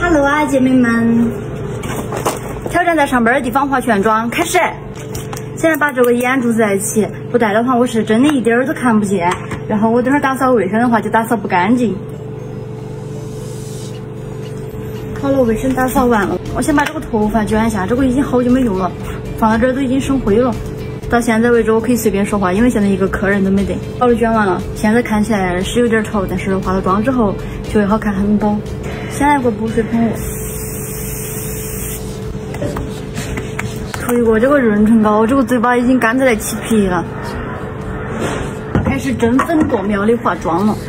Hello 啊，姐妹们！挑战在上班的地方化全妆，开始。现在把这个眼珠子在一起，不戴的话我是真的一点儿都看不见。然后我等会儿打扫卫生的话就打扫不干净。好了，卫生打扫完了，我先把这个头发卷一下，这个已经好久没用了，放到这儿都已经生灰了。到现在为止我可以随便说话，因为现在一个客人都没得。好了，卷完了，现在看起来是有点丑，但是化了妆之后就会好看很多。先来个补水喷雾，涂一个这个润唇膏，这个嘴巴已经干得来起皮了。开始争分夺秒的化妆了。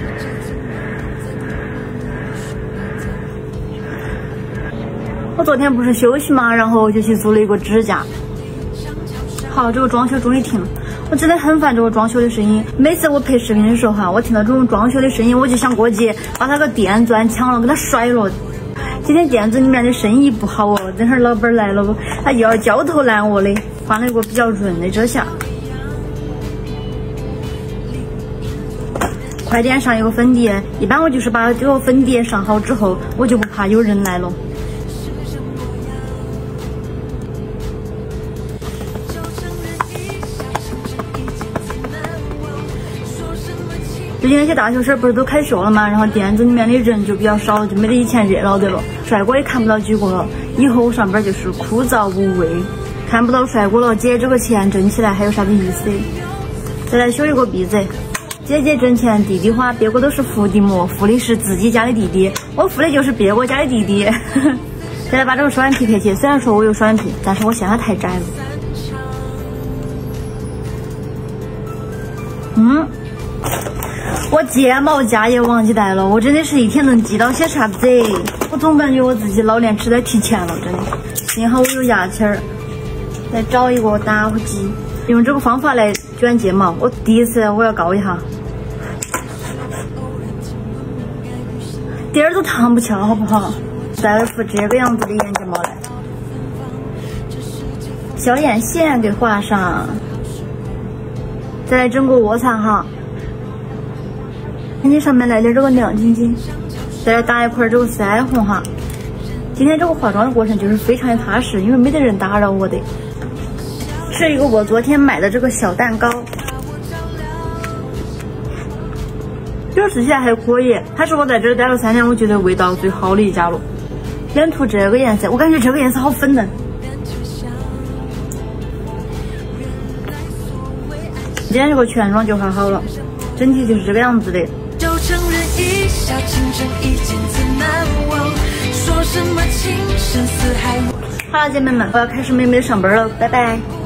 我昨天不是休息嘛，然后就去做了一个指甲。好，这个装修终于停了。我真的很烦这个装修的声音，每次我拍视频的时候哈，我听到这种装修的声音，我就想过去把那个电钻抢了，给它摔了。今天店子里面的生意不好哦，等会儿老板来了，他又要焦头烂额的。换了一个比较润的遮瑕，快点上一个粉底。一般我就是把这个粉底上好之后，我就不怕有人来了。最近那些大学生不是都开学了吗？然后店子里面的人就比较少，就没得以前热闹的了。帅哥也看不到几个了，以后上班就是枯燥无味。看不到帅哥了，姐这个钱挣起来还有啥子意思？再来修一个鼻子。姐姐挣钱，弟弟花，别个都是伏地魔，伏的是自己家的弟弟，我伏的就是别个家的弟弟。再来把这个双眼皮贴起，虽然说我有双眼皮，但是我嫌它太窄了。我睫毛夹也忘记带了，我真的是一天能记到些啥子？我总感觉我自己老脸吃得提前了，真的。幸好我有牙签儿，来找一个打火机，用这个方法来卷睫毛。我第一次，我要告一下，点儿都烫不翘，好不好？再来敷这个样子的眼睫毛来，小眼线给画上，再来整个卧蚕哈。眼睛上面来点这个亮晶晶，再来打一块这个腮红哈。今天这个化妆的过程就是非常的踏实，因为没得人打扰我的。吃一个我昨天买的这个小蛋糕，这个吃起来还可以，它是我在这儿待了3年，我觉得味道最好的一家了。脸涂这个颜色，我感觉这个颜色好粉嫩。今天这个全妆就画好了，整体就是这个样子的。就承认一下，情深一见自难忘，说什么情深似海。好了，姐妹们，我要开始美美的上班了，拜拜。